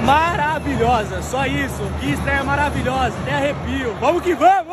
maravilhosa. Só isso. Que estreia maravilhosa. Até arrepio. Vamos que vamos!